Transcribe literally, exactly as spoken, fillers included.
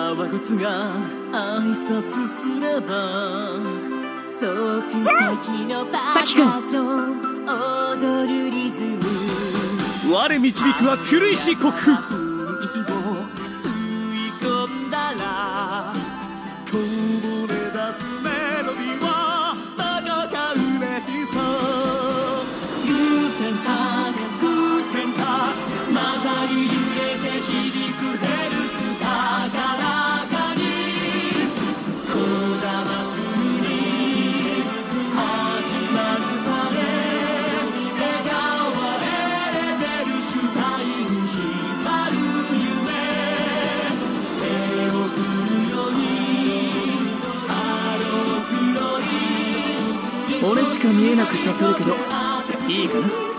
革靴が挨拶すれば即席のパーカッション踊るリズム我導くは狂いし国風息を吸い込んだらこぼれ出すメロディーはどこか嬉しそうグーテンターグーテンター混ざり揺れて響くヘルツ高らかにこだますに始まるパレ笑顔は得れてるシュタイン引っ張る夢手を振るようにハロー黒い俺しか見えなくさせるけどいいかな。